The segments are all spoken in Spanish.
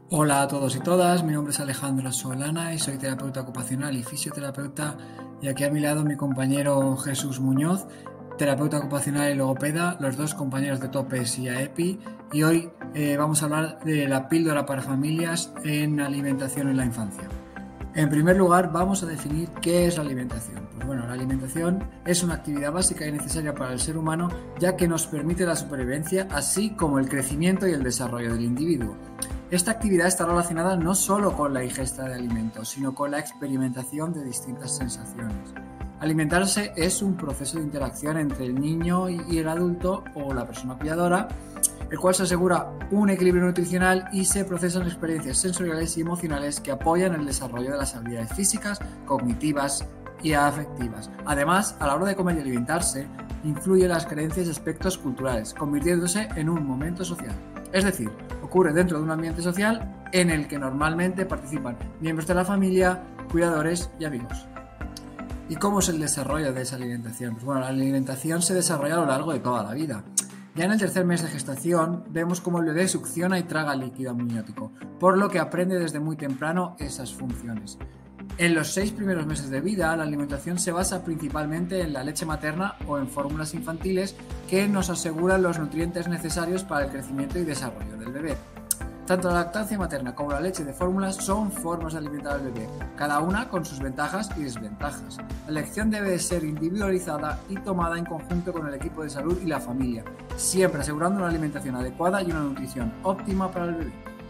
Hola a todos y todas, mi nombre es Alejandro Solana y soy terapeuta ocupacional y fisioterapeuta, y aquí a mi lado mi compañero Jesús Muñoz, terapeuta ocupacional y logopeda, los dos compañeros de Topes y AEPI, y hoy vamos a hablar de la píldora para familias en alimentación en la infancia. En primer lugar, vamos a definir qué es la alimentación. Pues bueno, la alimentación es una actividad básica y necesaria para el ser humano, ya que nos permite la supervivencia, así como el crecimiento y el desarrollo del individuo. Esta actividad está relacionada no solo con la ingesta de alimentos, sino con la experimentación de distintas sensaciones. Alimentarse es un proceso de interacción entre el niño y el adulto o la persona cuidadora, el cual se asegura un equilibrio nutricional y se procesan experiencias sensoriales y emocionales que apoyan el desarrollo de las habilidades físicas, cognitivas y afectivas. Además, a la hora de comer y alimentarse, influyen las creencias y aspectos culturales, convirtiéndose en un momento social. Es decir, ocurre dentro de un ambiente social en el que normalmente participan miembros de la familia, cuidadores y amigos. ¿Y cómo es el desarrollo de esa alimentación? Pues bueno, la alimentación se desarrolla a lo largo de toda la vida. Ya en el tercer mes de gestación vemos cómo el bebé succiona y traga líquido amniótico, por lo que aprende desde muy temprano esas funciones. En los 6 primeros meses de vida, la alimentación se basa principalmente en la leche materna o en fórmulas infantiles que nos aseguran los nutrientes necesarios para el crecimiento y desarrollo del bebé. Tanto la lactancia materna como la leche de fórmulas son formas de alimentar al bebé, cada una con sus ventajas y desventajas. La elección debe ser individualizada y tomada en conjunto con el equipo de salud y la familia, siempre asegurando una alimentación adecuada y una nutrición óptima para el bebé.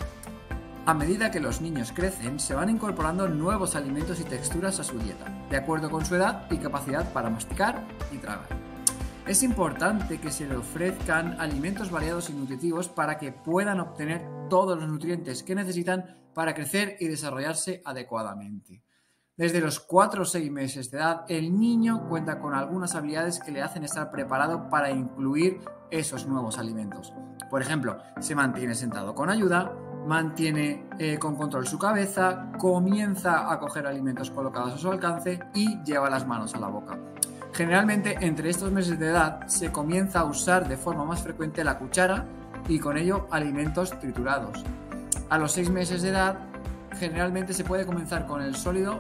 A medida que los niños crecen, se van incorporando nuevos alimentos y texturas a su dieta, de acuerdo con su edad y capacidad para masticar y tragar. Es importante que se le ofrezcan alimentos variados y nutritivos para que puedan obtener todos los nutrientes que necesitan para crecer y desarrollarse adecuadamente. Desde los 4 o 6 meses de edad, el niño cuenta con algunas habilidades que le hacen estar preparado para incluir esos nuevos alimentos. Por ejemplo, se mantiene sentado con ayuda, mantiene con control su cabeza, comienza a coger alimentos colocados a su alcance y lleva las manos a la boca. Generalmente, entre estos meses de edad, se comienza a usar de forma más frecuente la cuchara y con ello alimentos triturados. A los 6 meses de edad, generalmente se puede comenzar con el sólido.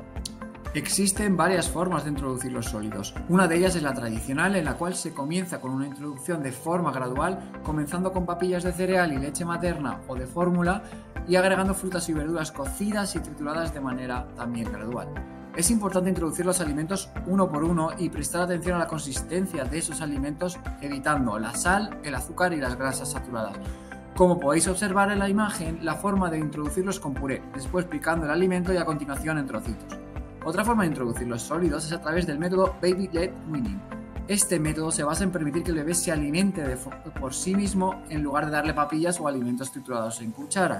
Existen varias formas de introducir los sólidos. Una de ellas es la tradicional, en la cual se comienza con una introducción de forma gradual, comenzando con papillas de cereal y leche materna o de fórmula y agregando frutas y verduras cocidas y trituradas de manera también gradual. Es importante introducir los alimentos uno por uno y prestar atención a la consistencia de esos alimentos, evitando la sal, el azúcar y las grasas saturadas. Como podéis observar en la imagen, la forma de introducirlos con puré, después picando el alimento y a continuación en trocitos. Otra forma de introducir los sólidos es a través del método Baby-led weaning. Este método se basa en permitir que el bebé se alimente por sí mismo en lugar de darle papillas o alimentos triturados en cuchara.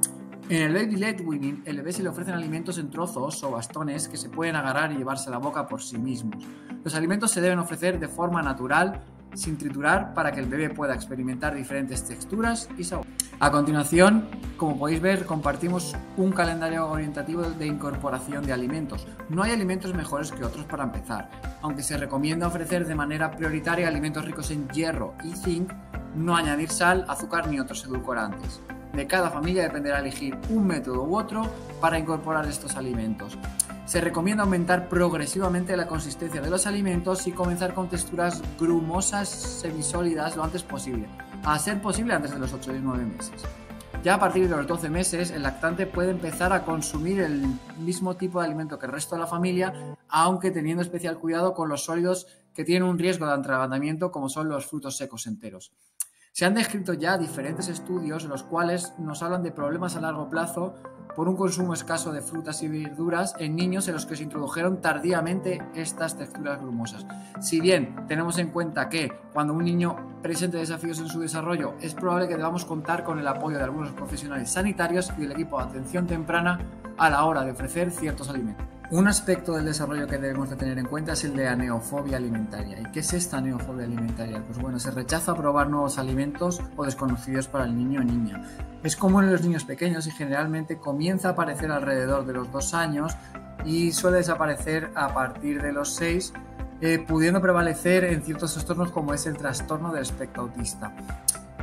En el Baby-led weaning, el bebé se le ofrecen alimentos en trozos o bastones que se pueden agarrar y llevarse a la boca por sí mismos. Los alimentos se deben ofrecer de forma natural, sin triturar, para que el bebé pueda experimentar diferentes texturas y sabores. A continuación, como podéis ver, compartimos un calendario orientativo de incorporación de alimentos. No hay alimentos mejores que otros para empezar, aunque se recomienda ofrecer de manera prioritaria alimentos ricos en hierro y zinc, no añadir sal, azúcar ni otros edulcorantes. De cada familia dependerá elegir un método u otro para incorporar estos alimentos. Se recomienda aumentar progresivamente la consistencia de los alimentos y comenzar con texturas grumosas semisólidas lo antes posible, a ser posible antes de los 8 y 9 meses. Ya a partir de los 12 meses, el lactante puede empezar a consumir el mismo tipo de alimento que el resto de la familia, aunque teniendo especial cuidado con los sólidos que tienen un riesgo de atragantamiento, como son los frutos secos enteros. Se han descrito ya diferentes estudios en los cuales nos hablan de problemas a largo plazo por un consumo escaso de frutas y verduras en niños en los que se introdujeron tardíamente estas texturas grumosas. Si bien tenemos en cuenta que cuando un niño presente desafíos en su desarrollo es probable que debamos contar con el apoyo de algunos profesionales sanitarios y del equipo de atención temprana a la hora de ofrecer ciertos alimentos. Un aspecto del desarrollo que debemos de tener en cuenta es el de la neofobia alimentaria. ¿Y qué es esta neofobia alimentaria? Pues bueno, se rechaza probar nuevos alimentos o desconocidos para el niño o niña. Es común en los niños pequeños y generalmente comienza a aparecer alrededor de los 2 años y suele desaparecer a partir de los 6, pudiendo prevalecer en ciertos trastornos como es el trastorno del espectro autista.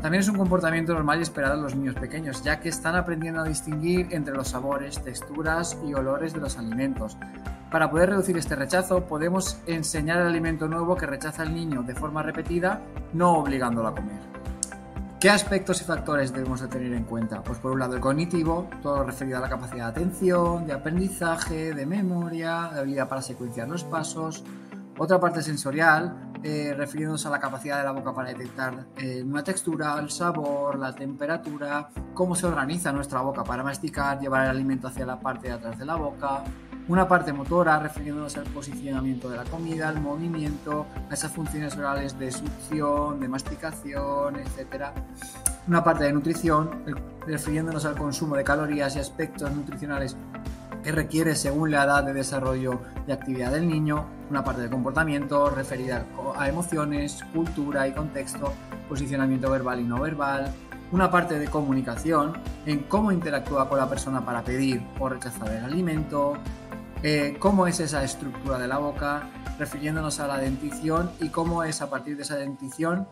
También es un comportamiento normal y esperado en los niños pequeños, ya que están aprendiendo a distinguir entre los sabores, texturas y olores de los alimentos. Para poder reducir este rechazo, podemos enseñar el alimento nuevo que rechaza el niño de forma repetida, no obligándolo a comer. ¿Qué aspectos y factores debemos de tener en cuenta? Pues por un lado el cognitivo, todo lo referido a la capacidad de atención, de aprendizaje, de memoria, de habilidad para secuenciar los pasos. Otra parte sensorial, refiriéndonos a la capacidad de la boca para detectar una textura, el sabor, la temperatura, cómo se organiza nuestra boca para masticar, llevar el alimento hacia la parte de atrás de la boca. Una parte motora, refiriéndonos al posicionamiento de la comida, al movimiento, a esas funciones orales de succión, de masticación, etc. Una parte de nutrición, refiriéndonos al consumo de calorías y aspectos nutricionales que requiere según la edad de desarrollo y actividad del niño. Una parte de comportamiento referida a emociones, cultura y contexto, posicionamiento verbal y no verbal. Una parte de comunicación, en cómo interactúa con la persona para pedir o rechazar el alimento, cómo es esa estructura de la boca, refiriéndonos a la dentición y cómo es a partir de esa dentición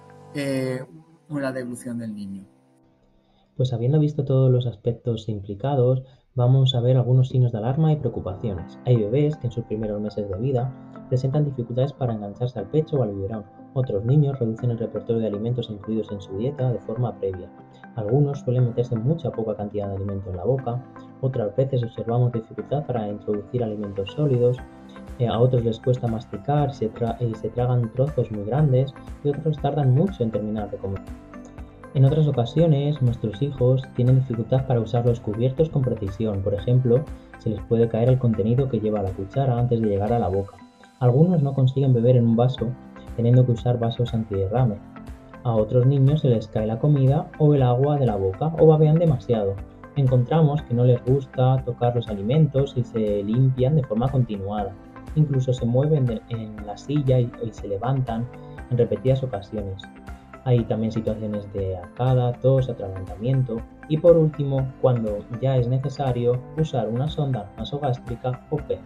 la deglución del niño. Pues habiendo visto todos los aspectos implicados, vamos a ver algunos signos de alarma y preocupaciones. Hay bebés que en sus primeros meses de vida presentan dificultades para engancharse al pecho o al biberón. Otros niños reducen el repertorio de alimentos incluidos en su dieta de forma previa. Algunos suelen meterse mucha poca cantidad de alimento en la boca. Otras veces observamos dificultad para introducir alimentos sólidos. A otros les cuesta masticar y se tragan trozos muy grandes y otros tardan mucho en terminar de comer. En otras ocasiones, nuestros hijos tienen dificultad para usar los cubiertos con precisión. Por ejemplo, se les puede caer el contenido que lleva la cuchara antes de llegar a la boca. Algunos no consiguen beber en un vaso, teniendo que usar vasos antiderrame. A otros niños se les cae la comida o el agua de la boca o babean demasiado. Encontramos que no les gusta tocar los alimentos y se limpian de forma continuada. Incluso se mueven en la silla y se levantan en repetidas ocasiones. Hay también situaciones de arcada, tos, atragantamiento y por último, cuando ya es necesario, usar una sonda nasogástrica o PEG.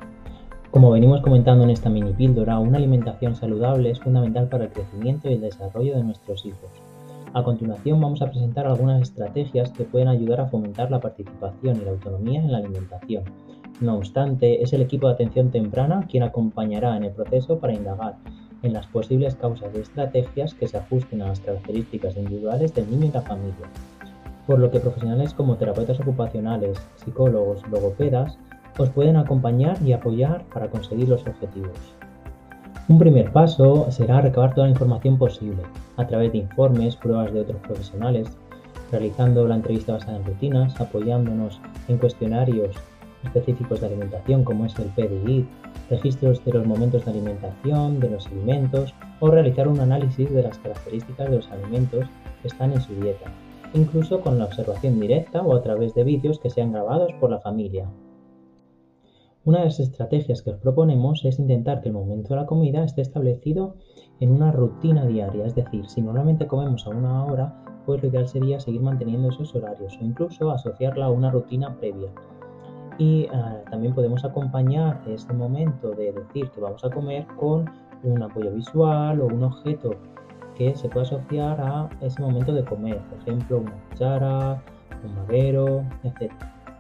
Como venimos comentando en esta mini píldora, una alimentación saludable es fundamental para el crecimiento y el desarrollo de nuestros hijos. A continuación vamos a presentar algunas estrategias que pueden ayudar a fomentar la participación y la autonomía en la alimentación. No obstante, es el equipo de atención temprana quien acompañará en el proceso para indagar en las posibles causas y estrategias que se ajusten a las características individuales del niño y la familia, por lo que profesionales como terapeutas ocupacionales, psicólogos, logopedas, os pueden acompañar y apoyar para conseguir los objetivos. Un primer paso será recabar toda la información posible, a través de informes, pruebas de otros profesionales, realizando la entrevista basada en rutinas, apoyándonos en cuestionarios específicos de alimentación como es el PDI, registros de los momentos de alimentación, de los alimentos o realizar un análisis de las características de los alimentos que están en su dieta, incluso con la observación directa o a través de vídeos que sean grabados por la familia. Una de las estrategias que os proponemos es intentar que el momento de la comida esté establecido en una rutina diaria, es decir, si normalmente comemos a una hora, pues lo ideal sería seguir manteniendo esos horarios o incluso asociarla a una rutina previa. Y también podemos acompañar este momento de decir que vamos a comer con un apoyo visual o un objeto que se pueda asociar a ese momento de comer, por ejemplo una cuchara, un madero, etc.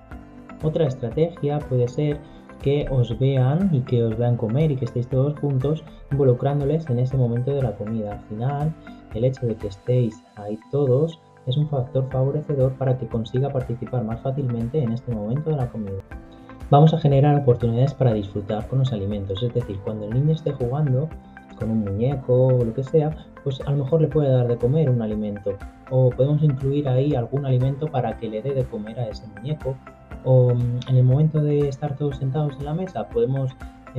Otra estrategia puede ser que os vean comer y que estéis todos juntos involucrándoles en ese momento de la comida. Al final, el hecho de que estéis ahí todos es un factor favorecedor para que consiga participar más fácilmente en este momento de la comida. Vamos a generar oportunidades para disfrutar con los alimentos, es decir, cuando el niño esté jugando con un muñeco o lo que sea, pues a lo mejor le puede dar de comer un alimento o podemos incluir ahí algún alimento para que le dé de comer a ese muñeco o en el momento de estar todos sentados en la mesa podemos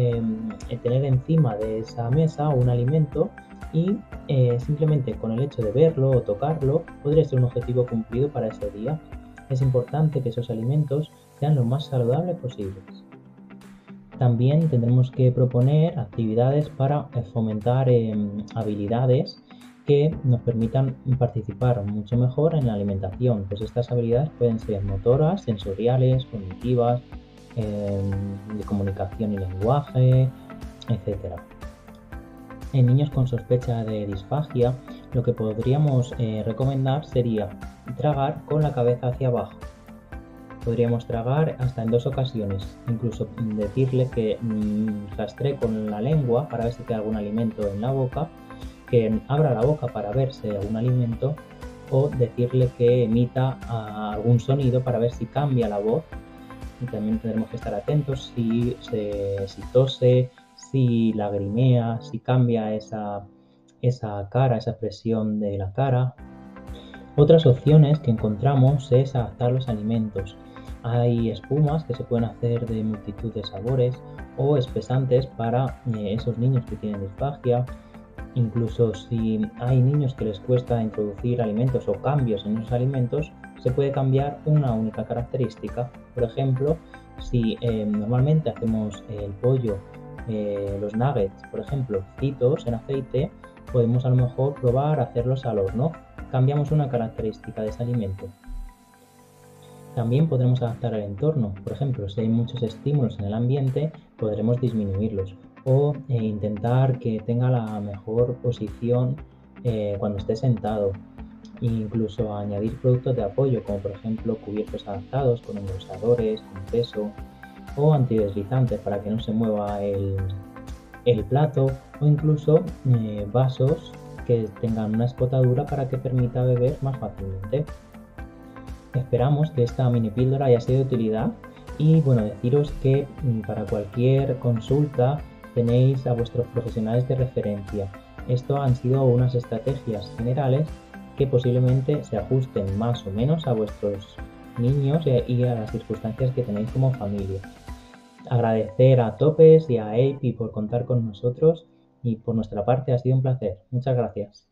tener encima de esa mesa un alimento y simplemente con el hecho de verlo o tocarlo podría ser un objetivo cumplido para ese día. Es importante que esos alimentos sean lo más saludables posibles. También tendremos que proponer actividades para fomentar habilidades que nos permitan participar mucho mejor en la alimentación. Pues estas habilidades pueden ser motoras, sensoriales, cognitivas, de comunicación y lenguaje, etc. En niños con sospecha de disfagia, lo que podríamos recomendar sería tragar con la cabeza hacia abajo. Podríamos tragar hasta en 2 ocasiones, incluso decirle que rastree con la lengua para ver si queda algún alimento en la boca, que abra la boca para ver si hay algún alimento, o decirle que emita algún sonido para ver si cambia la voz. Y también tendremos que estar atentos si tose, si lagrimea, si cambia esa cara, esa expresión de la cara. Otras opciones que encontramos es adaptar los alimentos. Hay espumas que se pueden hacer de multitud de sabores o espesantes para esos niños que tienen disfagia. Incluso si hay niños que les cuesta introducir alimentos o cambios en esos alimentos, se puede cambiar una única característica. Por ejemplo, si normalmente hacemos el pollo, los nuggets, por ejemplo, fritos en aceite, podemos a lo mejor probar hacerlos al horno. Cambiamos una característica de ese alimento. También podremos adaptar el entorno. Por ejemplo, si hay muchos estímulos en el ambiente, podremos disminuirlos o intentar que tenga la mejor posición cuando esté sentado. Incluso añadir productos de apoyo, como por ejemplo cubiertos adaptados con engrosadores, con peso o antideslizantes para que no se mueva el plato, o incluso vasos que tengan una escotadura para que permita beber más fácilmente. Esperamos que esta mini píldora haya sido de utilidad y bueno, deciros que para cualquier consulta tenéis a vuestros profesionales de referencia. Esto han sido unas estrategias generales que posiblemente se ajusten más o menos a vuestros niños y a las circunstancias que tenéis como familia. Agradecer a Topes y a EIPI por contar con nosotros y por nuestra parte ha sido un placer. Muchas gracias.